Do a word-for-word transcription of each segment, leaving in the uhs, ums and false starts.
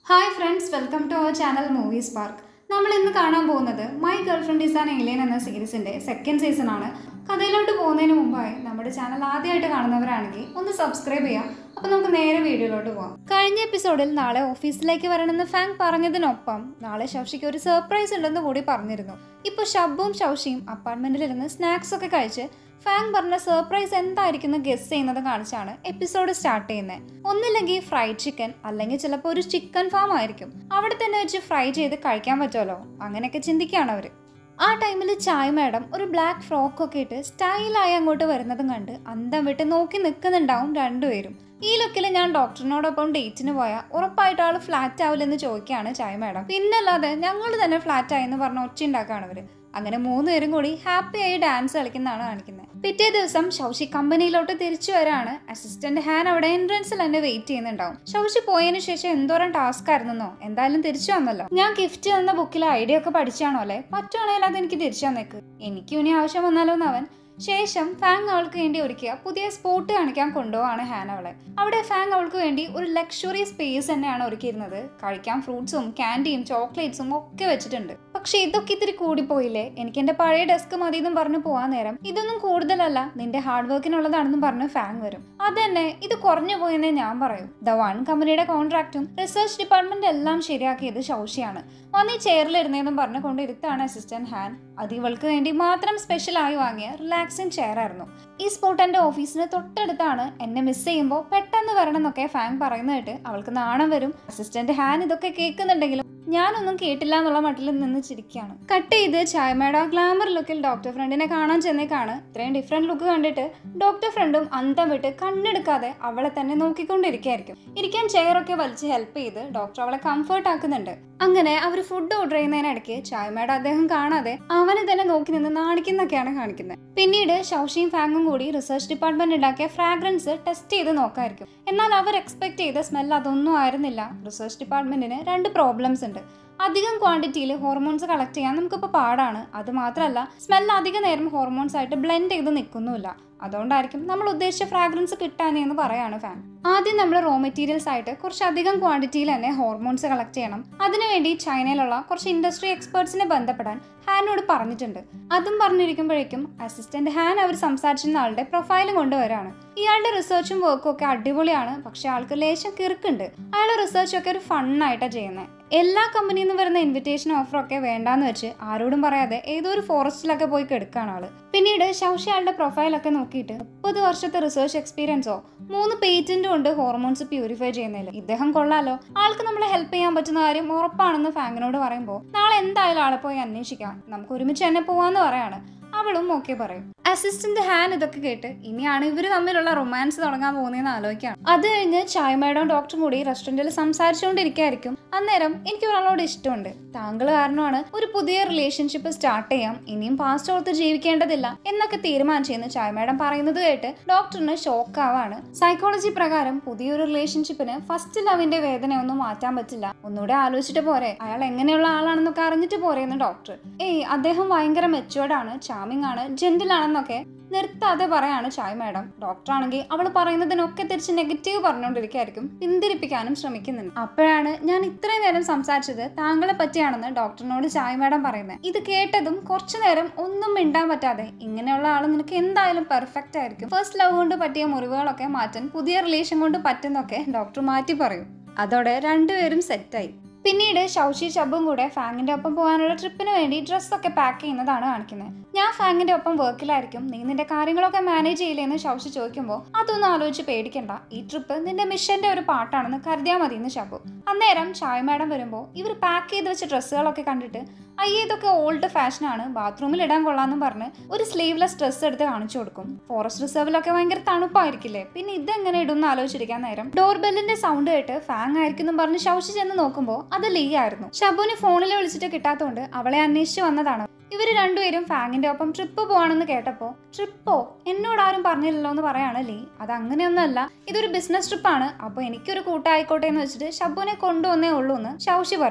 Hi friends, welcome to our channel Movie Spark. നമ്മൾ ഇന്ന് കാണാൻ പോകുന്നത് my girlfriend is an alien എന്ന സീരീസിന്റെ സെക്കൻഡ് സീസൺ ആണ്. കഥയിലോട്ട് പോകുന്നതിന് മുമ്പായി നമ്മുടെ ചാനൽ ആദ്യമായിട്ട് കാണുന്നവരാണെങ്കിൽ ഒന്ന് സബ്സ്ക്രൈബ് ചെയ്യാം. അപ്പോൾ നമുക്ക് നേരെ വീഡിയോയിലോട്ട് പോകാം. കഴിഞ്ഞ എപ്പിസോഡിൽ നാളെ ഓഫീസിലേക്ക് വരണമെന്ന് ഫാങ് പറഞ്ഞതിനൊപ്പം നാളെ ശൗഷിക്ക് ഒരു സർപ്രൈസ് ഉണ്ടെന്ന് കൂടി പറഞ്ഞിരുന്നു. ഇപ്പോൾ ഷബും ശൗഷിയും അപ്പാർട്ട്മെന്റിലിരുന്ന് സ്നാക്സ് ഒക്കെ കഴിച്ച് ഫാങ് പറഞ്ഞ സർപ്രൈസ് എന്തായിരിക്കും ഗസ് ചെയ്യുന്നത് കാണിച്ചാണ് എപ്പിസോഡ് സ്റ്റാർട്ട് ചെയ്യുന്നത്. ഒന്നില്ലെങ്കിൽ ഫ്രൈഡ് ചിക്കൻ, അല്ലെങ്കിൽ ചിലപ്പോൾ ഒരു ചിക്കൻ ഫാം ആയിരിക്കും. അവിടെ തന്നെ വെച്ച് ഫ്രൈ ചെയ്ത് കഴിക്കാൻ പറ്റുമല്ലോ, അങ്ങനെയൊക്കെ ചിന്തിക്കുകയാണ് അവർ. ആ ടൈമിൽ ചായ മാഡം ഒരു ബ്ലാക്ക് ഫ്രോക്കൊക്കെ ഇട്ട് സ്റ്റൈലായി അങ്ങോട്ട് വരുന്നതും കണ്ട് അന്തം വിട്ട് നോക്കി നിൽക്കുന്നുണ്ടാവും രണ്ടുപേരും. ഈ ലുക്കിൽ ഞാൻ ഡോക്ടറിനോടൊപ്പം ഡേറ്റിന് പോയാൽ ഉറപ്പായിട്ട് ആൾ ഫ്ലാറ്റ് ആവില്ലെന്ന് ചോദിക്കുകയാണ് ചായ മാഡം. പിന്നല്ലാതെ ഞങ്ങൾ തന്നെ ഫ്ലാറ്റ് ആയെന്ന് പറഞ്ഞ ഒച്ച ഉണ്ടാക്കുകയാണ് അവർ. അങ്ങനെ മൂന്നുപേരും കൂടി ഹാപ്പി ആയി ഡാൻസ് കളിക്കുന്നതാണ് കാണിക്കുന്നത്. പിറ്റേ ദിവസം ശൗഷി കമ്പനിയിലോട്ട് തിരിച്ചു വരാണ്. അസിസ്റ്റന്റ് ഹാൻ അവിടെ എൻട്രൻസിൽ എന്നെ വെയിറ്റ് ചെയ്യുന്നുണ്ടാവും. ശൗഷി പോയതിനു ശേഷം എന്തോരം ടാസ്ക് ആയിരുന്നോ, എന്തായാലും തിരിച്ചു വന്നല്ലോ. ഞാൻ ഗിഫ്റ്റ് തന്ന ബുക്കിലെ ഐഡിയ ഒക്കെ പഠിച്ചാണോ അല്ലേ, പറ്റുവാണെങ്കിൽ അത് എനിക്ക് തിരിച്ചു തന്നേക്ക്, എനിക്കും ഇനി ആവശ്യം വന്നാലോ എന്ന് അവൻ. ശേഷം ഫാങ് അവൾക്ക് വേണ്ടി ഒരുക്കിയ പുതിയ സ്പോട്ട് കാണിക്കാൻ കൊണ്ടുപോവാണ് ഹാൻ അവളെ. അവിടെ ഫാങ് അവൾക്ക് വേണ്ടി ഒരു ലക്ഷറി സ്പേസ് തന്നെയാണ് ഒരുക്കിയിരുന്നത്. കഴിക്കാൻ ഫ്രൂട്ട്സും ക്യാൻഡിയും ചോക്ലേറ്റ്സും ഒക്കെ വെച്ചിട്ടുണ്ട്. പക്ഷെ ഇതൊക്കെ ഇത്തിരി കൂടിപ്പോയില്ലേ, എനിക്ക് എന്റെ പഴയ ഡെസ്ക് മതി എന്നും പറഞ്ഞു പോവാൻ നേരം ഇതൊന്നും കൂടുതലല്ല, നിന്റെ ഹാർഡ് വർക്കിനുള്ളതാണെന്നും പറഞ്ഞ് ഫാങ് വരും. അതന്നെ ഇത് കുറഞ്ഞു പോയെന്നേ ഞാൻ പറയൂ. ദ വൺ കമ്പനിയുടെ കോൺട്രാക്റ്റും റിസർച്ച് ഡിപ്പാർട്ട്മെന്റ് എല്ലാം ശരിയാക്കിയത് ശൗഷിയാണ്. വന്ന് ഈ ചെയറിലിരുന്നതെന്നും പറഞ്ഞു കൊണ്ട് ഇരുത്താണ് അസിസ്റ്റന്റ് ഹാൻ. അത് ഇവൾക്ക് വേണ്ടി മാത്രം സ്പെഷ്യൽ ആയി വാങ്ങിയ റിലാക്സിംഗ് ചെയർ ആയിരുന്നു. ഈ സ്പോട്ട് എന്റെ ഓഫീസിന് തൊട്ടടുത്താണ്, എന്നെ മിസ് ചെയ്യുമ്പോൾ പെട്ടെന്ന് വരണം എന്നൊക്കെ ഫാങ് പറയുന്നതായിട്ട് അവൾക്ക് നാണം വരും. അസിസ്റ്റന്റ് ഹാൻ ഇതൊക്കെ കേൾക്കുന്നുണ്ടെങ്കിലും ഞാനൊന്നും കേട്ടില്ല എന്നുള്ള മട്ടിൽ നിന്ന് ചിരിക്കുകയാണ്. കട്ട് ചെയ്ത് ചായമേട ഗ്ലാമർ ലുക്കിൽ ഡോക്ടർ ഫ്രണ്ടിനെ കാണാൻ ചെന്നേക്കാണ്. ഇത്രയും ഡിഫറെന്റ് ലുക്ക് കണ്ടിട്ട് ഡോക്ടർ ഫ്രണ്ടും അന്തം വിട്ട് കണ്ണെടുക്കാതെ അവളെ തന്നെ നോക്കിക്കൊണ്ടിരിക്കുകയായിരിക്കും. ഇരിക്കാൻ ചെയറൊക്കെ വലിച്ച് ഹെൽപ്പ് ചെയ്ത് ഡോക്ടർ അവളെ കംഫർട്ട് ആക്കുന്നുണ്ട്. അങ്ങനെ അവർ ഫുഡ് ഓർഡർ ചെയ്യുന്നതിനിടയ്ക്ക് ചായമേട അദ്ദേഹം കാണാതെ അവനെ തന്നെ നോക്കി നിന്ന് നാണിക്കുന്നൊക്കെയാണ് കാണിക്കുന്നത്. പിന്നീട് ശൗഷിയും ഫാങ്ങും കൂടി റിസർച്ച് ഡിപ്പാർട്ട്മെന്റ് ഉണ്ടാക്കിയ ഫ്രാഗ്രൻസ് ടെസ്റ്റ് ചെയ്ത് നോക്കായിരിക്കും. എന്നാൽ അവർ എക്സ്പെക്ട് ചെയ്ത സ്മെൽ അതൊന്നും ആയിരുന്നില്ല. റിസർച്ച് ഡിപ്പാർട്ട്മെന്റിന് രണ്ട് പ്രോബ്ലംസ് ഉണ്ട്. അധികം ക്വാണ്ടിറ്റിയിൽ ഹോർമോൺസ് കളക്ട് ചെയ്യാൻ നമുക്കിപ്പോൾ പാടാണ്. അത് മാത്രമല്ല സ്മെൽ അധിക നേരം ഹോർമോൺസ് ആയിട്ട് ബ്ലെൻഡ് ചെയ്ത് നിൽക്കുന്നുമില്ല. അതുകൊണ്ടായിരിക്കും നമ്മൾ ഉദ്ദേശിച്ച ഫ്രാഗ്രൻസ് കിട്ടാനേ എന്ന് പറയാണ് ഫാൻ. ആദ്യം നമ്മൾ റോ മെറ്റീരിയൽസ് ആയിട്ട് കുറച്ചധികം ക്വാണ്ടിറ്റിയിൽ തന്നെ ഹോർമോൺസ് കളക്ട് ചെയ്യണം. അതിനുവേണ്ടി ചൈനയിലുള്ള കുറച്ച് ഇൻഡസ്ട്രി എക്സ്പേർട്സിനെ ബന്ധപ്പെടാൻ ഹാനോട് പറഞ്ഞിട്ടുണ്ട്. അതും പറഞ്ഞിരിക്കുമ്പോഴേക്കും അസിസ്റ്റന്റ് ഹാൻ അവർ സംസാരിച്ചിരുന്ന ആളുടെ പ്രൊഫൈലും കൊണ്ടുവരാണ്. ഇയാളുടെ റിസർച്ചും വർക്കും ഒക്കെ അടിപൊളിയാണ്, പക്ഷെ ആൾക്ക് ലേശം കിറുക്കുണ്ട്. അയാളുടെ റിസർച്ച് ഒക്കെ ഒരു ഫണ്ണായിട്ടാണ് ചെയ്യുന്നത്. എല്ലാ കമ്പനിയിൽ നിന്ന് വരുന്ന ഇൻവിറ്റേഷൻ ഓഫർ ഒക്കെ വേണ്ടാന്ന് വെച്ച് ആരോടും പറയാതെ ഏതോ ഒരു ഫോറസ്റ്റിലൊക്കെ പോയി കിടക്കുകയാണ് ആള്. പിന്നീട് ശൗഷി ആളുടെ പ്രൊഫൈലൊക്കെ നോക്കിയിട്ട് മുപ്പത് വർഷത്തെ റിസർച്ച് എക്സ്പീരിയൻസോ മൂന്ന് പേറ്റന്റും ഉണ്ട് ഹോർമോൺസ് പ്യൂരിഫൈ ചെയ്യുന്നതിൽ. ഇദ്ദേഹം കൊള്ളാലോ, ആൾക്ക് നമ്മളെ ഹെൽപ്പ് ചെയ്യാൻ പറ്റുന്ന കാര്യം ഉറപ്പാണെന്ന് ഫാങ്ങിനോട് പറയുമ്പോൾ നാളെ എന്തായാലും ആളെ പോയി അന്വേഷിക്കാം, നമുക്ക് ഒരുമിച്ച് തന്നെ പോവാന്ന് പറയാണ്. അവളും ഓക്കെ പറയും. അസിസ്റ്റന്റ് ഹാൻ ഇതൊക്കെ കേട്ട് ഇനിയാണ് ഇവര് തമ്മിലുള്ള റൊമാൻസ് തുടങ്ങാൻ പോകുന്നതെന്ന് ആലോചിക്കാം. അത് കഴിഞ്ഞ് ചായമേടവും ഡോക്ടറും കൂടി റെസ്റ്റോറന്റിൽ സംസാരിച്ചുകൊണ്ടിരിക്കുകയായിരിക്കും. അന്നേരം എനിക്ക് ഒരാളോട് ഇഷ്ടമുണ്ട്, താങ്കൾ കാരണമാണ് ഒരു പുതിയ റിലേഷൻഷിപ്പ് സ്റ്റാർട്ട് ചെയ്യാം, ഇനിയും പാസ്റ്റ് ഓർത്ത് ജീവിക്കേണ്ടതില്ല എന്നൊക്കെ തീരുമാനിച്ചെന്ന് ചായമേടം പറയുന്നത് കേട്ട് ഡോക്ടറിന് ഷോക്ക് ആവാണ്. സൈക്കോളജി പ്രകാരം പുതിയൊരു റിലേഷൻഷിപ്പിന് ഫസ്റ്റ് ലവിന്റെ വേദനയൊന്നും മാറ്റാൻ പറ്റില്ല, ഒന്നുകൂടെ ആലോചിച്ചിട്ട് പോരെ, അയാൾ എങ്ങനെയുള്ള ആളാണെന്നൊക്കെ അറിഞ്ഞിട്ട് പോരെയെന്ന് ഡോക്ടർ. ഏയ് അദ്ദേഹം ഭയങ്കര മെച്ചുവേർഡ് ആണ്, ചാമിങ് ആണ്, ജെന്റിൽ ആണെന്നൊക്കെ നിർത്താതെ പറയാണ് ചായ മാഡം. ഡോക്ടറാണെങ്കിൽ അവൾ പറയുന്നതിനൊക്കെ തിരിച്ച് നെഗറ്റീവ് പറഞ്ഞുകൊണ്ടിരിക്കുകയായിരിക്കും, പിന്തിരിപ്പിക്കാനും ശ്രമിക്കുന്നുണ്ട്. അപ്പോഴാണ് ഞാൻ ഇത്രയും നേരം സംസാരിച്ചത് താങ്കളെ പറ്റിയാണെന്ന് ഡോക്ടറിനോട് ചായ മാഡം പറയുന്നത്. ഇത് കേട്ടതും കുറച്ചു നേരം ഒന്നും മിണ്ടാൻ പറ്റാതെ, ഇങ്ങനെയുള്ള ആൾ നിനക്ക് എന്തായാലും പെർഫെക്റ്റ് ആയിരിക്കും, ഫസ്റ്റ് ലവ് കൊണ്ട് പറ്റിയ മുറിവുകളൊക്കെ മാറ്റാൻ പുതിയ റിലേഷൻ കൊണ്ട് പറ്റുന്നൊക്കെ ഡോക്ടർ മാറ്റി പറയും. അതോടെ രണ്ടുപേരും സെറ്റായി. പിന്നീട് ശൗഷി ഷബും കൂടെ ഫാങ്ങിന്റെ ഒപ്പം പോകാനുള്ള ട്രിപ്പിന് വേണ്ടി ഡ്രസ്സൊക്കെ പാക്ക് ചെയ്യുന്നതാണ് കാണിക്കുന്നത്. ഞാൻ ഫാങ്ങിന്റെ ഒപ്പം വർക്കിലായിരിക്കും, നീ നിന്റെ കാര്യങ്ങളൊക്കെ മാനേജ് ചെയ്യില്ലെന്ന് ശൗഷി ചോദിക്കുമ്പോൾ അതൊന്നും ആലോചിച്ച് പേടിക്കണ്ട, ഈ ട്രിപ്പ് നിന്റെ മിഷന്റെ ഒരു പാർട്ടാണെന്ന് കരുതിയാൽ മതി എന്ന് ഷബു. അന്നേരം ചായ മാഡം വരുമ്പോൾ ഇവർ പാക്ക് ചെയ്ത് വെച്ച ഡ്രസ്സുകളൊക്കെ കണ്ടിട്ട് അയ്യേ ഇതൊക്കെ ഓൾഡ് ഫാഷനാണ്, ബാത്റൂമിൽ ഇടാൻ കൊള്ളാന്നും പറഞ്ഞ് ഒരു സ്ലീവ്ലെസ് ഡ്രസ്സ് എടുത്ത് കാണിച്ചു കൊടുക്കും. ഫോറസ്റ്റ് റിസർവിലൊക്കെ ഭയങ്കര തണുപ്പായിരിക്കില്ലേ, പിന്നെ ഇതെങ്ങനെ ഇടുന്ന ആലോചിച്ചിരിക്കാൻ നേരം ഡോർ ബെല്ലിന്റെ സൗണ്ട് കേട്ട് ഫാങ് ആയിരിക്കും പറഞ്ഞ് ശൗഷി ചെന്ന് നോക്കുമ്പോൾ അത് ലീ ആയിരുന്നു. ഷബുവിന് ഫോണിൽ വിളിച്ചിട്ട് കിട്ടാത്തതുകൊണ്ട് അവളെ അന്വേഷിച്ച് വന്നതാണ്. ഇവര് രണ്ടുപേരും ഫാങ്ങിന്റെ ഒപ്പം ട്രിപ്പ് പോവാണെന്ന് കേട്ടപ്പോ, ട്രിപ്പോ എന്നോട് ആരും പറഞ്ഞില്ലല്ലോ എന്ന് പറയാണ് ലീ. അത് അങ്ങനെയൊന്നുമല്ല, ഇതൊരു ബിസിനസ് ട്രിപ്പാണ്, അപ്പൊ എനിക്കൊരു കൂട്ടായിക്കോട്ടെ എന്ന് വെച്ചിട്ട് ഷബുവിനെ കൊണ്ടുവന്നേ ഉള്ളൂ എന്ന് ശൗഷി പറയും.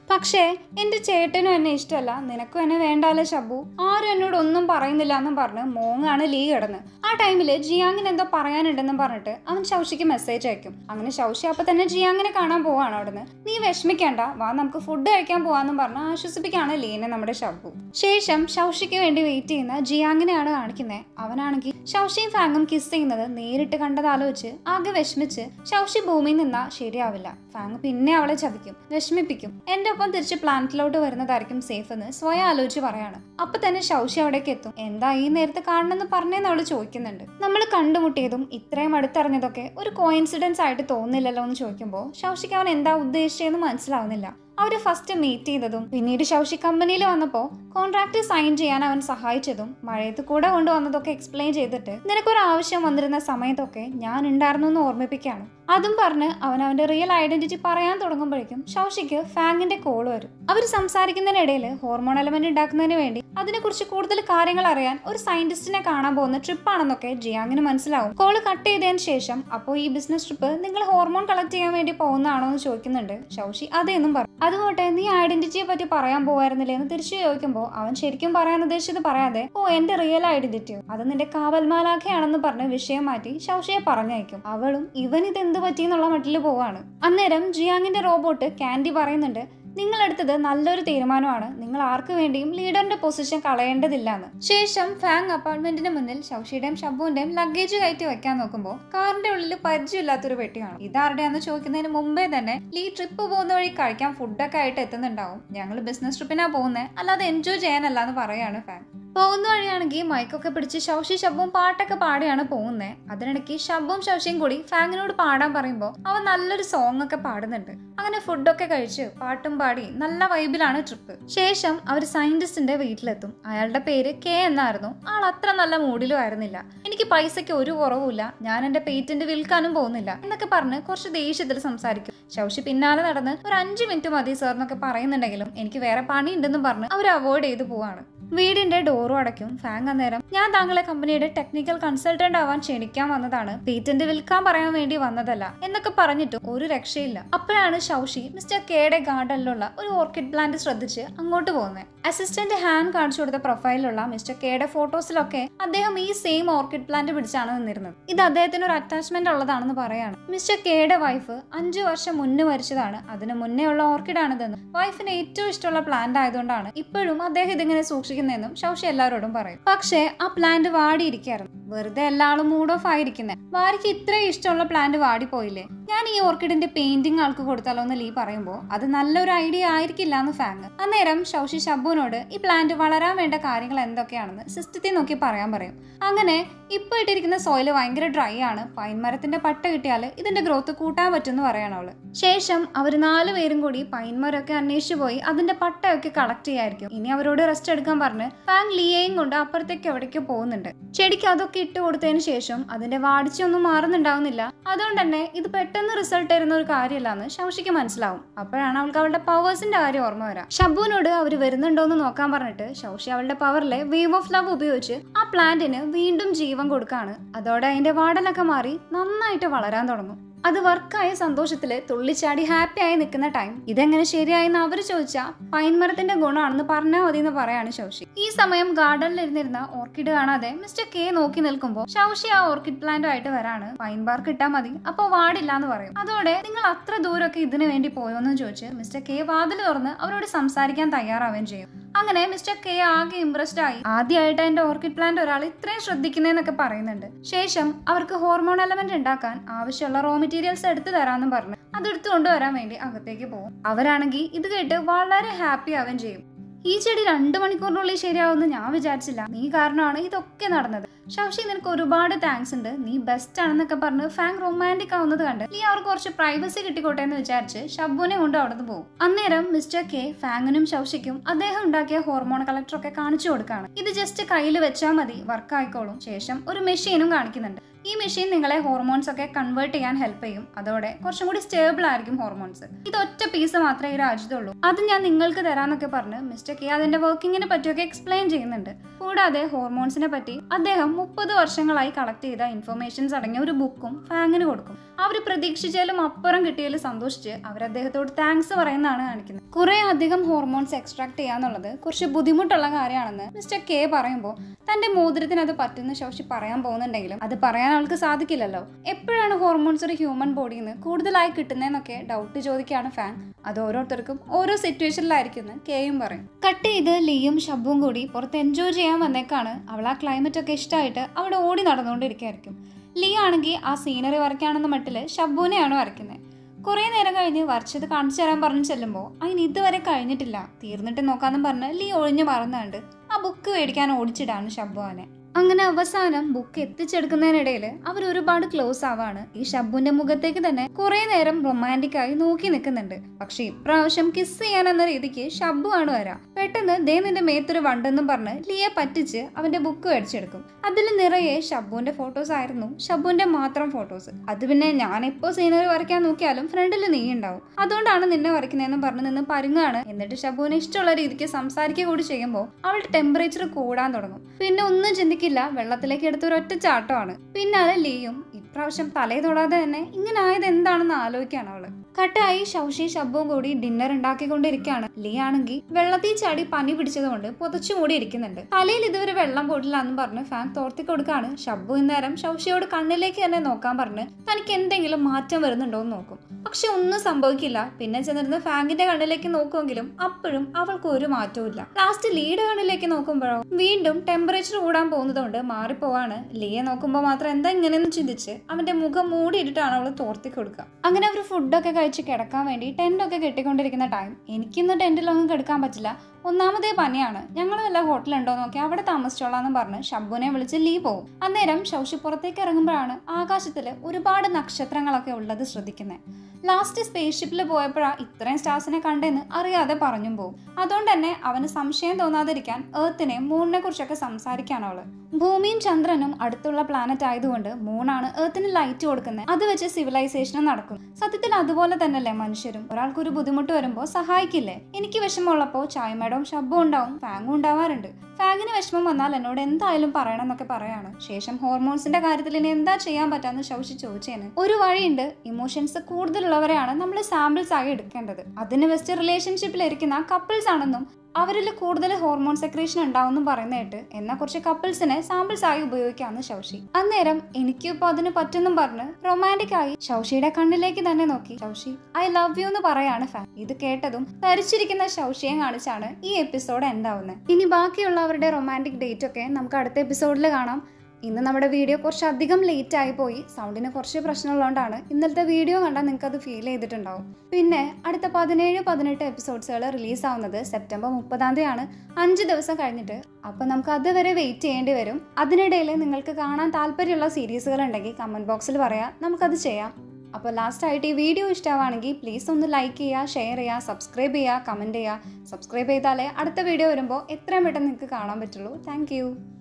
പക്ഷേ എന്റെ ചേട്ടനും എന്നെ ഇഷ്ടമല്ല, നിനക്കും എന്നെ വേണ്ടാലോ ഷബു, ആരും എന്നോട് ഒന്നും പറയുന്നില്ല എന്നും പറഞ്ഞ് മോങ്ങാണ് ലീ കിടന്ന്. ആ ടൈമില് ജിയാങ്ങിന് എന്തോ പറയാനുണ്ടെന്നും പറഞ്ഞിട്ട് അവൻ ശൗഷിക്ക് മെസ്സേജ് അയക്കും. അങ്ങനെ ശൗഷി അപ്പൊ തന്നെ ജിയാങ്ങിനെ കാണാൻ പോവാണ്. അവിടുന്ന് നീ വിഷമിക്കേണ്ട, വാ നമുക്ക് ഫുഡ് കഴിക്കാൻ പോവാന്നും പറഞ്ഞ് ആശ്വസിപ്പിക്കാണ് ലീനെ നമ്മുടെ ഷബു. ശേഷം ശൗഷിക്ക് വേണ്ടി വെയിറ്റ് ചെയ്യുന്ന ജിയാങ്ങിനെയാണ് കാണിക്കുന്നത്. അവനാണെങ്കിൽ ശൗഷിയും ഫാങ്ങും കിസ് ചെയ്യുന്നത് നേരിട്ട് കണ്ടതാലോചിച്ച് ആകെ വിഷമിച്ച് ശൗഷി ഭൂമിയിൽ നിന്നാ ശരിയാവില്ല, ഫാങ് പിന്നെ അവളെ ചതിക്കും, വിഷമിപ്പിക്കും, എന്റെ ഒപ്പം തിരിച്ച് പ്ലാനറ്റിലോട്ട് വരുന്നതായിരിക്കും സേഫ് എന്ന് സ്വയം ആലോചിച്ച് പറയാണ്. അപ്പൊ തന്നെ ശൗഷി അവിടേക്ക് എത്തും. എന്താ ഈ നേരത്തെ കാണണമെന്ന് പറഞ്ഞേന്ന് അവള് ചോദിക്കുന്നുണ്ട്. നമ്മൾ കണ്ടുമുട്ടിയതും ഇത്രയും അടുത്തറിഞ്ഞതൊക്കെ ഒരു കോയിൻസിഡൻസ് ആയിട്ട് തോന്നില്ലല്ലോ എന്ന് ചോദിക്കുമ്പോൾ ശൗഷിക്ക് അവൻ എന്താ ഉദ്ദേശിച്ചതെന്ന് മനസ്സിലാവുന്നില്ല. അവര് ഫസ്റ്റ് മീറ്റ് ചെയ്തതും പിന്നീട് ശൗഷി കമ്പനിയിൽ വന്നപ്പോൾ കോൺട്രാക്ട് സൈൻ ചെയ്യാൻ അവൻ സഹായിച്ചതും മഴയത്ത് കൂടെ കൊണ്ടുവന്നതൊക്കെ എക്സ്പ്ലെയിൻ ചെയ്തിട്ട് നിനക്കൊരു ആവശ്യം വന്നിരുന്ന സമയത്തൊക്കെ ഞാൻ ഉണ്ടായിരുന്നു എന്ന് ഓർമ്മിപ്പിക്കുകയാണ്. അതും പറഞ്ഞ് അവൻ അവന്റെ റിയൽ ഐഡന്റിറ്റി പറയാൻ തുടങ്ങുമ്പോഴേക്കും ശൗഷിക്ക് ഫാങ്ങിന്റെ കോൾ വരും. അവർ സംസാരിക്കുന്നതിനിടയിൽ ഹോർമോൺ എലമെന്റ് ഉണ്ടാക്കുന്നതിന് വേണ്ടി അതിനെക്കുറിച്ച് കൂടുതൽ കാര്യങ്ങൾ അറിയാൻ ഒരു സയന്റിസ്റ്റിനെ കാണാൻ പോകുന്ന ട്രിപ്പാണെന്നൊക്കെ ജിയാങ്ങിന് മനസ്സിലാവും. കോള് കട്ട് ചെയ്തതിന് ശേഷം അപ്പോൾ ഈ ബിസിനസ് ട്രിപ്പ് നിങ്ങൾ ഹോർമോൺ കളക്ട് ചെയ്യാൻ വേണ്ടി പോകുന്നതാണോ എന്ന് ചോദിക്കുന്നുണ്ട്. ശൗഷി അതേന്നും പറയും. അതുകൊട്ടെ നീ ഐഡന്റിറ്റിയെ പറ്റി പറയാൻ പോവായിരുന്നില്ലേ എന്ന് തിരിച്ചു ചോദിക്കുമ്പോൾ അവൻ ശരിക്കും പറയാൻ ഉദ്ദേശിച്ചത് പറയാതെ ഓ എന്റെ റിയൽ ഐഡന്റിറ്റിയോ അത് നിന്റെ കാവൽമാലാഖയാണെന്ന് പറഞ്ഞ് വിഷയം മാറ്റി ശൗഷിയെ പറഞ്ഞയക്കും. അവളും ഇവൻ ഇതെന്ത് പറ്റിയെന്നുള്ള മട്ടിൽ പോവാണ്. അന്നേരം ജിയാങ്ങിന്റെ റോബോട്ട് കാൻഡി പറയുന്നുണ്ട്, നിങ്ങളെടുത്തത് നല്ലൊരു തീരുമാനമാണ്, നിങ്ങൾ ആർക്കു വേണ്ടിയും ലീഡറിന്റെ പൊസിഷൻ കളയേണ്ടതില്ല എന്ന്. ശേഷം ഫാങ് അപ്പാർട്ട്മെന്റിന് മുന്നിൽ ശൗഷിയുടെയും ഷബുവിന്റെയും ലഗേജ് കയറ്റി വെക്കാൻ നോക്കുമ്പോൾ കാറിന്റെ ഉള്ളിൽ പരിചയമില്ലാത്തൊരു പെട്ടിയാണ്. ഇതാരുടെയാന്ന് ചോദിക്കുന്നതിന് മുമ്പേ തന്നെ ലീ ട്രിപ്പ് പോകുന്ന വഴി കഴിക്കാൻ ഫുഡൊക്കെ ആയിട്ട് എത്തുന്നുണ്ടാവും. ഞങ്ങൾ ബിസിനസ് ട്രിപ്പിനാ പോകുന്നത്, അല്ലാതെ എൻജോയ് ചെയ്യാനല്ല എന്ന് പറയാണ് ഫാങ്. പോകുന്ന വഴിയാണെങ്കിൽ മൈക്കൊക്കെ പിടിച്ച് ശൗഷി ഷബുവും പാട്ടൊക്കെ പാടിയാണ് പോകുന്നത്. അതിനിടയ്ക്ക് ഷബുവും ശൗഷിയും കൂടി ഫാങ്ങിനോട് പാടാൻ പറയുമ്പോൾ അവൻ നല്ലൊരു സോങ് ഒക്കെ പാടുന്നുണ്ട്. അങ്ങനെ ഫുഡൊക്കെ കഴിച്ച് പാട്ടും പാടി നല്ല വൈബിലാണ് ട്രിപ്പ്. ശേഷം അവർ സയന്റിസ്റ്റിന്റെ വീട്ടിലെത്തും. അയാളുടെ പേര് കെ എന്നായിരുന്നു. ആൾ അത്ര നല്ല മൂഡിലും ആയിരുന്നില്ല. എനിക്ക് പൈസയ്ക്ക് ഒരു കുറവുമില്ല, ഞാൻ എന്റെ പേറ്റന്റ് വിൽക്കാനും പോകുന്നില്ല എന്നൊക്കെ പറഞ്ഞ് കുറച്ച് ദേഷ്യത്തിൽ സംസാരിക്കും. ശൗഷി പിന്നാലെ നടന്ന് ഒരു അഞ്ചു മിനിറ്റ് മതി സാർ എന്നൊക്കെ പറയുന്നുണ്ടെങ്കിലും എനിക്ക് വേറെ പണി ഉണ്ടെന്നും പറഞ്ഞ് അവർ അവോയ്ഡ് ചെയ്ത് പോവാണ്. വീടിന്റെ ഡോറും അടയ്ക്കും. ഫാങ് അന്നേരം ഞാൻ താങ്കളെ കമ്പനിയുടെ ടെക്നിക്കൽ കൺസൾട്ടന്റ് ആവാൻ ക്ഷണിക്കാൻ വന്നതാണ്, പേറ്റന്റ് വിൽക്കാൻ പറയാൻ വേണ്ടി വന്നതല്ല എന്നൊക്കെ പറഞ്ഞിട്ടും ഒരു രക്ഷയില്ല. അപ്പോഴാണ് ശൗഷി മിസ്റ്റർ കെയുടെ ഗാർഡനിലുള്ള ഒരു ഓർക്കിഡ് പ്ലാന്റ് ശ്രദ്ധിച്ച് അങ്ങോട്ട് പോകുന്നത്. അസിസ്റ്റന്റ് ഹാൻഡ് കാണിച്ചു കൊടുത്ത പ്രൊഫൈലിലുള്ള മിസ്റ്റർ കെയുടെ ഫോട്ടോസിലൊക്കെ അദ്ദേഹം ഈ സെയിം ഓർക്കിഡ് പ്ലാന്റ് പിടിച്ചാണ് നിന്നിരുന്നത്. ഇത് അദ്ദേഹത്തിന് ഒരു അറ്റാച്ച്മെന്റ് ഉള്ളതാണെന്ന് പറയാണ്. മിസ്റ്റർ കെയുടെ വൈഫ് അഞ്ചു വർഷം മുന്നേ മരിച്ചതാണ്, അതിന് മുന്നേ ഉള്ള ഓർക്കിഡ് ആണിതെന്ന്. വൈഫിന് ഏറ്റവും ഇഷ്ടമുള്ള പ്ലാന്റ് ആയതുകൊണ്ടാണ് ഇപ്പോഴും അദ്ദേഹം ഇതിങ്ങനെ സൂക്ഷിക്കുന്നതെന്നും ശൗഷി എല്ലാവരോടും പറയും. പക്ഷേ ആ പ്ലാന്റ് വാടിയിരിക്കായിരുന്നു. വെറുതെ എല്ലാളും മൂഡ് ഓഫ് ആയിരിക്കുന്നത്. വാരിക്ക് ഇത്രയും ഇഷ്ടമുള്ള പ്ലാന്റ് വാടിപ്പോയില്ലേ, ഞാൻ ഈ ഓർക്കിഡിന്റെ പെയിന്റിംഗ് ആൾക്ക് കൊടുത്താലോ എന്ന് ലീ പറയുമ്പോൾ അത് നല്ലൊരു ഐഡിയ ആയിരിക്കില്ല എന്ന് ഫാങ്. അന്നേരം ശൗഷി ഷബുവിനോട് ഈ പ്ലാന്റ് വളരാൻ വേണ്ട കാര്യങ്ങൾ എന്തൊക്കെയാണെന്ന് സിസ്റ്റത്തിൽ നോക്കി പറയാൻ പറയും. അങ്ങനെ ഇപ്പൊ ഇട്ടിരിക്കുന്ന സോയില് ഭയങ്കര ഡ്രൈ ആണ്, പൈൻ മരത്തിന്റെ പട്ട കിട്ടിയാൽ ഇതിന്റെ ഗ്രോത്ത് കൂട്ടാൻ പറ്റുമെന്ന് പറയണം അവള്. ശേഷം അവർ നാലു പേരും കൂടി പൈൻ മരമൊക്കെ അന്വേഷിച്ചു പോയി അതിന്റെ പട്ടയൊക്കെ കളക്ട് ചെയ്യായിരിക്കും. ഇനി അവരോട് റെസ്റ്റ് എടുക്കാൻ പറഞ്ഞ് ഫാങ് ലീയെയും കൊണ്ട് അപ്പുറത്തേക്ക് എവിടേക്ക് പോകുന്നുണ്ട്. ചെടിക്ക് അതൊക്കെ ഇട്ട് കൊടുത്തതിന് ശേഷം അതിന്റെ വാടിച്ചൊന്നും മാറുന്നുണ്ടാവുന്നില്ല. അതുകൊണ്ട് തന്നെ ഇത് പെട്ടെന്ന് റിസൾട്ട് തരുന്ന ഒരു കാര്യമല്ലാന്ന് ശൗഷിക്ക് മനസ്സിലാവും. അപ്പോഴാണ് അവൾക്ക് അവളുടെ പവേഴ്സിന്റെ കാര്യം ഓർമ്മ വരാം. ഷബുവിനോട് അവർ വരുന്നുണ്ടോ എന്ന് നോക്കാൻ പറഞ്ഞിട്ട് ശൗഷി അവളുടെ പവറിലെ വേവ് ഓഫ് ലവ് ഉപയോഗിച്ച് ആ പ്ലാന്റിന് വീണ്ടും ജീവൻ കൊടുക്കാണ്. അതോടെ അതിന്റെ വാടലൊക്കെ മാറി നന്നായിട്ട് വളരാൻ തുടങ്ങും. അത് വർക്കായ സന്തോഷത്തില് തുള്ളിച്ചാടി ഹാപ്പി ആയി നിൽക്കുന്ന ടൈം ഇതെങ്ങനെ ശരിയായെന്ന് അവര് ചോദിച്ചാ പൈൻ മരത്തിന്റെ ഗുണമാണെന്ന് പറഞ്ഞാൽ മതി എന്ന് പറയാണ് ശൗഷി. ഈ സമയം ഗാർഡനിൽ ഇരുന്നിരുന്ന ഓർക്കിഡ് കാണാതെ മിസ്റ്റർ കെ നോക്കി നിൽക്കുമ്പോൾ ശൗഷി ആ ഓർക്കിഡ് പ്ലാന്റുമായിട്ട് വരാണ്. പൈൻ ബാർക്ക് ഇട്ടാൽ മതി, അപ്പൊ വാടില്ല എന്ന് പറയും. അതോടെ നിങ്ങൾ അത്ര ദൂരമൊക്കെ ഇതിനു വേണ്ടി പോയോന്ന് ചോദിച്ച് മിസ്റ്റർ കെ വാതിൽ തുറന്ന് അവരോട് സംസാരിക്കാൻ തയ്യാറാവുകയും ചെയ്യും. അങ്ങനെ മിസ്റ്റർ കെ ആകെ ഇംപ്രസ്ഡ് ആയി. ആദ്യമായിട്ട് എന്റെ ഓർക്കിഡ് പ്ലാന്റ് ഒരാൾ ഇത്രയും ശ്രദ്ധിക്കുന്നതെന്നൊക്കെ പറയുന്നുണ്ട്. ശേഷം അവർക്ക് ഹോർമോൺ എലമെന്റ് ഉണ്ടാക്കാൻ ആവശ്യമുള്ള റോ മെറ്റീരിയൽസ് എടുത്തു തരാമെന്നും പറഞ്ഞ് അതെടുത്തു കൊണ്ടുവരാൻ വേണ്ടി അകത്തേക്ക് പോകും. അവരാണെങ്കിൽ ഇത് കേട്ട് വളരെ ഹാപ്പി ആവുകയും ചെയ്യും. ഈ ചെടി രണ്ടു മണിക്കൂറിനുള്ളിൽ ശരിയാവുമെന്ന് ഞാൻ വിചാരിച്ചില്ല, നീ കാരണമാണ് ഇതൊക്കെ നടന്നത്. ശൗഷി നിനക്ക് ഒരുപാട് താങ്ക്സ് ഉണ്ട്, നീ ബെസ്റ്റ് ആണെന്നൊക്കെ പറഞ്ഞ് ഫാങ് റൊമാൻറ്റിക് ആവുന്നത് കണ്ട് നീ അവർക്ക് കുറച്ച് പ്രൈവസി കിട്ടിക്കോട്ടെ എന്ന് വിചാരിച്ച് ഷബുവിനെ കൊണ്ട് അവിടെ നിന്ന് പോകും. അന്നേരം മിസ്റ്റർ കെ ഫാങ്ങിനും ശൗഷിക്കും അദ്ദേഹം ഉണ്ടാക്കിയ ഹോർമോൺ കളക്ടറൊക്കെ കാണിച്ചു കൊടുക്കാണ്. ഇത് ജസ്റ്റ് കയ്യിൽ വെച്ചാൽ മതി, വർക്ക് ആയിക്കോളും. ശേഷം ഒരു മെഷീനും കാണിക്കുന്നുണ്ട്. ഈ മെഷീൻ നിങ്ങളെ ഹോർമോൺസ് ഒക്കെ കൺവേർട്ട് ചെയ്യാൻ ഹെൽപ്പ് ചെയ്യും. അതോടെ കുറച്ചും കൂടി സ്റ്റേബിൾ ആയിരിക്കും ഹോർമോൺസ്. ഇത് ഒറ്റ പീസ് മാത്രമേ ഈ രാജ്യത്തുള്ളൂ, അത് ഞാൻ നിങ്ങൾക്ക് തരാന്നൊക്കെ പറഞ്ഞ് മിസ്റ്റർ കെ അതിന്റെ വർക്കിങ്ങിനെ പറ്റിയൊക്കെ എക്സ്പ്ലെയിൻ ചെയ്യുന്നുണ്ട്. കൂടാതെ ഹോർമോൺസിനെ പറ്റി അദ്ദേഹം മുപ്പത് വർഷങ്ങളായി കളക്ട് ചെയ്ത ഇൻഫർമേഷൻസ് അടങ്ങിയ ഒരു ബുക്കും ഫാങ്ങിന് കൊടുക്കും. അവർ പ്രതീക്ഷിച്ചാലും അപ്പുറം കിട്ടിയതിൽ സന്തോഷിച്ച് അവർ അദ്ദേഹത്തോട് താങ്ക്സ് പറയുന്നതാണ് കാണിക്കുന്നത്. കുറെ അധികം ഹോർമോൺസ് എക്സ്ട്രാക്ട് ചെയ്യാന്നുള്ളത് കുറച്ച് ബുദ്ധിമുട്ടുള്ള കാര്യമാണെന്ന് മിസ്റ്റർ കെ പറയുമ്പോൾ തന്റെ മോതിരത്തിന് അത് പറ്റുന്ന ശോഷി പറയാൻ പോകുന്നുണ്ടെങ്കിലും അത് പറയാൻ അവൾക്ക് സാധിക്കില്ലല്ലോ. എപ്പോഴാണ് ഹോർമോൺസ് ഒരു ഹ്യൂമൻ ബോഡിയിൽ നിന്ന് കൂടുതലായി കിട്ടുന്നതെന്നൊക്കെ ഡൗട്ട് ചോദിക്കുകയാണ് ഫാങ്. അത് ഓരോരുത്തർക്കും ഓരോ സിറ്റുവേഷനിലായിരിക്കും എന്ന് കെയും പറയും. കട്ട് ചെയ്ത് ലീയും ഷബ്ബും കൂടി പുറത്ത് എൻജോയ് ചെയ്യാൻ വന്നേക്കാണ്. അവൾ ആ ക്ലൈമറ്റ് ഒക്കെ ഇഷ്ടമായിട്ട് അവിടെ ഓടി നടന്നുകൊണ്ടിരിക്കുകയായിരിക്കും. ലീ ആണെങ്കിൽ ആ സീനറി വരയ്ക്കാണെന്ന മട്ടില് ഷബ്ബുവിനെയാണ് വരയ്ക്കുന്നത്. കുറെ നേരം കഴിഞ്ഞ് വരച്ചത് കാണിച്ചു തരാൻ പറഞ്ഞു ചെല്ലുമ്പോൾ അതിന് ഇതുവരെ കഴിഞ്ഞിട്ടില്ല, തീർന്നിട്ട് നോക്കാന്നും പറഞ്ഞ് ലീ ഒഴിഞ്ഞു മറന്നുകൊണ്ട് ആ ബുക്ക് മേടിക്കാൻ ഓടിച്ചിടാണ് ഷബ്ബുവിനെ. അങ്ങനെ അവസാനം ബുക്ക് എത്തിച്ചെടുക്കുന്നതിനിടയിൽ അവർ ഒരുപാട് ക്ലോസ് ആവാണ്. ഈ ഷബ്ബുവിന്റെ മുഖത്തേക്ക് തന്നെ കുറെ നേരം റൊമാൻറ്റിക് ആയി നോക്കി നിൽക്കുന്നുണ്ട്. പക്ഷെ ഇപ്രാവശ്യം കിസ് ചെയ്യാൻ എന്ന രീതിക്ക് ഷബ്ബു ആണ് വരാം. പെട്ടെന്ന് ദേ നിന്റെ മേത്തൊരു വണ്ടെന്നും പറഞ്ഞ് ലീയെ പറ്റിച്ച് അവന്റെ ബുക്ക് മേടിച്ചെടുക്കും. അതിൽ നിറയെ ഷബ്ബുവിന്റെ ഫോട്ടോസ് ആയിരുന്നു, ഷബ്ബുവിന്റെ മാത്രം ഫോട്ടോസ്. അത് പിന്നെ ഞാൻ എപ്പോ സീനറി വരയ്ക്കാൻ നോക്കിയാലും ഫ്രണ്ടിൽ നീ ഉണ്ടാവും, അതുകൊണ്ടാണ് നിന്നെ വരയ്ക്കുന്നതെന്ന് പറഞ്ഞ് നിന്ന് പരുങ്ങാണ്. എന്നിട്ട് ഷബ്ബുവിന് ഇഷ്ടമുള്ള രീതിക്ക് സംസാരിക്കുക കൂടി ചെയ്യുമ്പോൾ അവളുടെ ടെമ്പറേച്ചർ കൂടാൻ തുടങ്ങും. പിന്നെ ഒന്നും ചിന്തിക്കില്ല, വെള്ളത്തിലേക്ക് എടുത്ത ഒരൊറ്റ ചാട്ടമാണ്. പിന്നാലെ ലീയും ഇപ്രാവശ്യം തലയെ തൊടാതെ തന്നെ ഇങ്ങനെ ആയത് എന്താണെന്ന് ആലോചിക്കാണ് അവള്. കട്ടായി ശൗഷി ഷബ്ബും കൂടി ഡിന്നർ ഉണ്ടാക്കിക്കൊണ്ടിരിക്കുകയാണ്. ലീ ആണെങ്കിൽ വെള്ളത്തിൽ ചാടി പനി പിടിച്ചതുകൊണ്ട് പുതച്ചു മൂടി ഇരിക്കുന്നുണ്ട്. തലയിൽ ഇതുവരെ വെള്ളം പോയിട്ടില്ല എന്ന് പറഞ്ഞ് ഫാൻ തോർത്തി കൊടുക്കാണ്. ഷബ്ബു ഇന്നേരം ശൗഷിയോട് കണ്ണിലേക്ക് തന്നെ നോക്കാൻ പറഞ്ഞ് തനിക്ക് എന്തെങ്കിലും മാറ്റം വരുന്നുണ്ടോ എന്ന് നോക്കും. പക്ഷെ ഒന്നും സംഭവിക്കില്ല. പിന്നെ ചെന്നിരുന്ന് ഫാങ്കിന്റെ കണ്ണിലേക്ക് നോക്കുമെങ്കിലും അപ്പോഴും അവൾക്ക് ഒരു മാറ്റവും ഇല്ല. ലാസ്റ്റ് ലീയുടെ കണ്ണിലേക്ക് നോക്കുമ്പോഴോ വീണ്ടും ടെമ്പറേച്ചർ കൂടാൻ പോകുന്നതുകൊണ്ട് മാറിപ്പോവാണ്. ലീയെ നോക്കുമ്പോൾ മാത്രം എന്താ ഇങ്ങനെയെന്ന് ചിന്തിച്ച് അവന്റെ മുഖം മൂടിയിട്ടാണ് അവൾ തോർത്തി കൊടുക്കുക. അങ്ങനെ അവർ ഫുഡൊക്കെ കഴിച്ച് കിടക്കാൻ വേണ്ടി ടെന്റൊക്കെ കെട്ടിക്കൊണ്ടിരിക്കുന്ന ടൈം എനിക്കിന്ന് ടെന്റിലൊന്നും കിടക്കാൻ പറ്റില്ല, ഒന്നാമതേ പനിയാണ്, ഞങ്ങൾ വല്ല ഹോട്ടലുണ്ടോ നോക്കി അവിടെ താമസിച്ചോളാന്ന് പറഞ്ഞ് ഷബ്ബുവിനെ വിളിച്ച് ലീ പോകും. അന്നേരം ശൗഷി പുറത്തേക്ക് ഇറങ്ങുമ്പോഴാണ് ആകാശത്തില് ഒരുപാട് നക്ഷത്രങ്ങളൊക്കെ ഉള്ളത് ശ്രദ്ധിക്കുന്നത്. ലാസ്റ്റ് സ്പേസ് ഷിപ്പിൽ പോയപ്പോഴാണ് ഇത്രയും സ്റ്റാർസിനെ കണ്ടെന്ന് അറിയാതെ പറഞ്ഞും പോകും. അതുകൊണ്ട് തന്നെ അവന് സംശയം തോന്നാതിരിക്കാൻ എർത്തിനെ മൂണിനെ കുറിച്ചൊക്കെ സംസാരിക്കാണ് അവള്. ഭൂമിയും ചന്ദ്രനും അടുത്തുള്ള പ്ലാനറ്റ് ആയതുകൊണ്ട് മൂണാണ് എർത്തിന് ലൈറ്റ് കൊടുക്കുന്നത്. അത് വെച്ച് സിവിലൈസേഷനും നടക്കും. സത്യത്തിൽ അതുപോലെ തന്നെയല്ലേ മനുഷ്യരും, ഒരാൾക്കൊരു ബുദ്ധിമുട്ട് വരുമ്പോൾ സഹായിക്കില്ലേ? എനിക്ക് വിഷമമുള്ളപ്പോൾ ചായ്മേടവും ഷബ്ബും ഉണ്ടാവും, ഫാങ്ങും ഉണ്ടാവാറുണ്ട്. ഫാങ്ങിന് വിഷമം വന്നാൽ എന്നോട് എന്തായാലും പറയണം എന്നൊക്കെ പറയാണ്. ശേഷം ഹോർമോൺസിന്റെ കാര്യത്തിൽ ഇനി എന്താ ചെയ്യാൻ പറ്റാന്ന് ശൗഷി ചോദിച്ചേന് ഒരു വഴിയുണ്ട്. ഇമോഷൻസ് കൂടുതലുള്ളവരെയാണ് നമ്മൾ സാമ്പിൾസ് ആയി എടുക്കേണ്ടത്. അതിന് ബെസ്റ്റ് റിലേഷൻഷിപ്പിൽ ഇരിക്കുന്ന കപ്പിൾസ് ആണെന്നും അവരിൽ കൂടുതൽ ഹോർമോൺ സെക്രീഷൻ ഉണ്ടാവും പറയുന്നതായിട്ട് എന്നാൽ കുറച്ച് കപ്പിൾസിനെ സാമ്പിൾസ് ആയി ഉപയോഗിക്കാമെന്ന് ശൗഷി. അന്നേരം എനിക്കിപ്പോ അതിന് പറ്റുന്നും പറഞ്ഞ് റൊമാൻറ്റിക് ആയി ശൗഷിയുടെ കണ്ണിലേക്ക് തന്നെ നോക്കി ശൗഷി ഐ ലവ് യു എന്ന് പറയാണ് ഫാൻ. ഇത് കേട്ടതും തരിച്ചിരിക്കുന്ന ശൗഷിയെ കാണിച്ചാണ് ഈ എപ്പിസോഡ് എന്താവുന്നത്. ഇനി ബാക്കിയുള്ളവരുടെ റൊമാൻറ്റിക് ഡേറ്റ് ഒക്കെ നമുക്ക് അടുത്ത എപ്പിസോഡിൽ കാണാം. ഇന്ന് നമ്മുടെ വീഡിയോ കുറച്ചധികം ലേറ്റ് ആയി പോയി, സൗണ്ടിന് കുറച്ച് പ്രശ്നമുള്ളതുകൊണ്ടാണ്. ഇന്നലത്തെ വീഡിയോ കണ്ടാൽ നിങ്ങൾക്ക് അത് ഫീൽ ചെയ്തിട്ടുണ്ടാവും. പിന്നെ അടുത്ത പതിനേഴ് പതിനെട്ട് എപ്പിസോഡ്സുകൾ റിലീസ് ആവുന്നത് സെപ്റ്റംബർ മുപ്പതാം തീയതിയാണ്, അഞ്ച് ദിവസം കഴിഞ്ഞിട്ട്. അപ്പം നമുക്ക് അതുവരെ വെയിറ്റ് ചെയ്യേണ്ടി വരും. അതിനിടയിൽ നിങ്ങൾക്ക് കാണാൻ താല്പര്യമുള്ള സീരീസുകൾ ഉണ്ടെങ്കിൽ കമൻറ്റ് ബോക്സിൽ പറയാം, നമുക്കത് ചെയ്യാം. അപ്പോൾ ലാസ്റ്റായിട്ട് ഈ വീഡിയോ ഇഷ്ടമാണെങ്കിൽ പ്ലീസ് ഒന്ന് ലൈക്ക് ചെയ്യുക, ഷെയർ ചെയ്യുക, സബ്സ്ക്രൈബ് ചെയ്യുക, കമൻറ്റ് ചെയ്യുക. സബ്സ്ക്രൈബ് ചെയ്താലേ അടുത്ത വീഡിയോ വരുമ്പോൾ എത്രയും പെട്ടെന്ന് നിങ്ങൾക്ക് കാണാൻ പറ്റുള്ളൂ. താങ്ക്